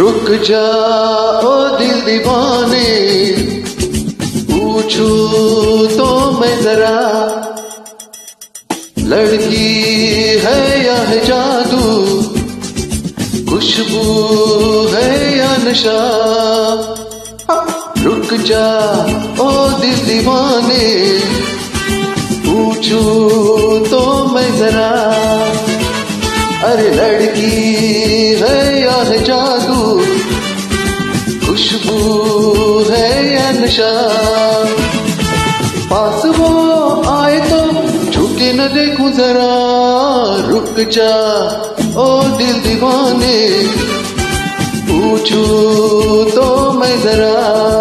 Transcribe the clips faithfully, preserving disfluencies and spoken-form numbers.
रुक जा ओ दिल दीवाने, पूछू तो मैं जरा, लड़की है या है जादू, खुशबू है या नशा। रुक जा ओ दिल दीवाने, पूछू तो मैं जरा, अरे लड़की है या है जादू, खुशबू है या नशा। पास वो आए तो झुके न देखूं जरा, रुक जा ओ दिल दीवाने, पूछू तो मैं जरा।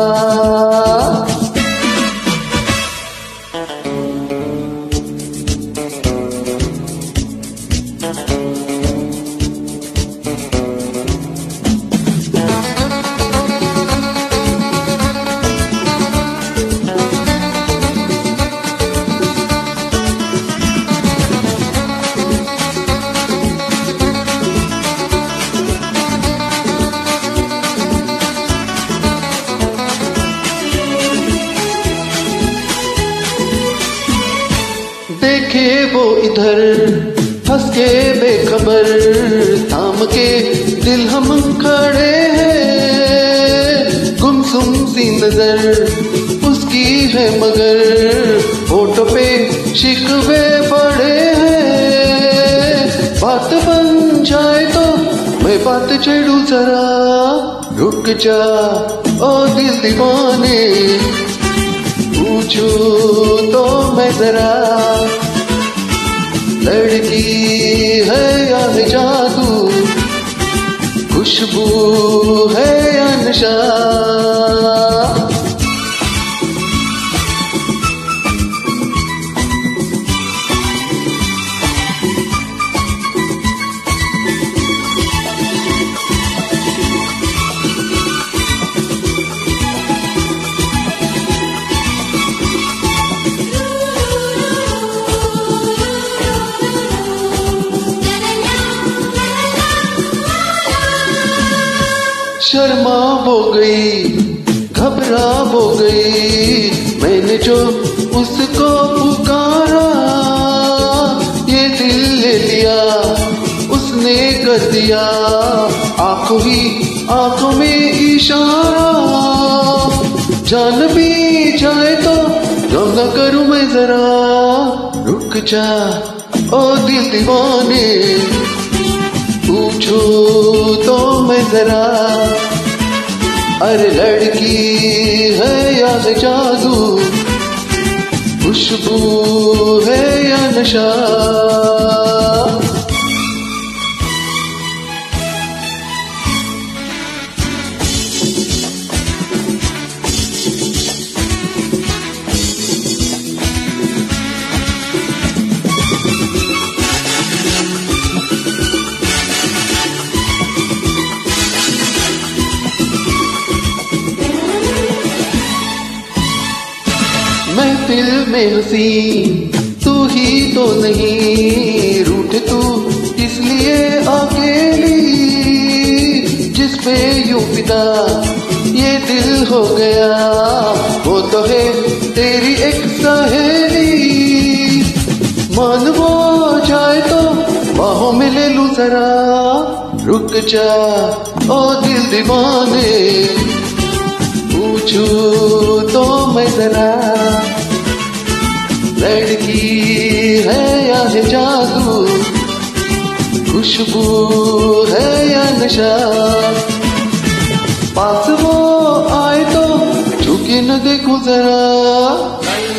देखे वो इधर हंस के बेखबर, थाम के दिल हम खड़े हैं। गुमसुम सी नजर उसकी है मगर, होठों पे शिकवे पड़े हैं। बात बन जाए तो मैं बात छेड़ू जरा, रुक जा ओ दिल दीवाने, पूछू तो मैं जरा, लड़की है या है जादू, खुशबू है या नशा। शर्मा हो गई, घबरा हो गई, मैंने जो उसको पुकारा, ये दिल ले लिया उसने कर दिया, आंखों ही आंखों में इशारा। जान भी जाए तो गम न करूं मैं जरा, रुक जा ओ दिल दीवाने, पूछू तो मैं जरा, अरे लड़की है या है जादू, खुशबू है या नशा। महफिल में हंसी तू ही तो नहीं, रूठ तू इसलिए अकेली, जिस पे यूं फिदा ये दिल हो गया, वो तो है तेरी एक सहेली। मान वो जाए तो बाहों में ले लूं जरा, रुक जा ओ दिल दीवाने, पूछू तो मैं जरा, लड़की है या है जादू, खुशबू है या नशा। पास वो आए तो झुके न देखूं जरा,